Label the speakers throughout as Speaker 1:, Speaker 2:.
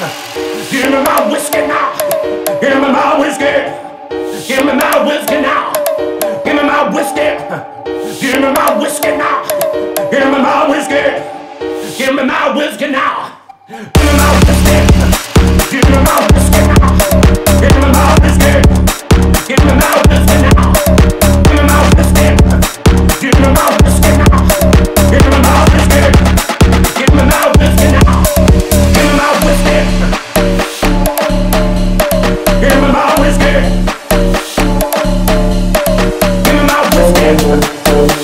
Speaker 1: Give me my whiskey now. Give me my whiskey. Give me my whiskey now. Give me my whiskey. Give me my whiskey now. Give me my whiskey. Give me my whiskey now. Give me my whiskey. Give me my whiskey now. Give me my whiskey. Give me my whiskey now. Give me my whiskey. Give me my whiskey now. Give me my whiskey. Give me my whiskey now. Give me my whiskey. Give me my whiskey. Give me my whiskey.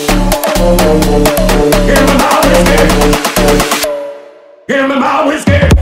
Speaker 1: Give me my whiskey. Give me my whiskey.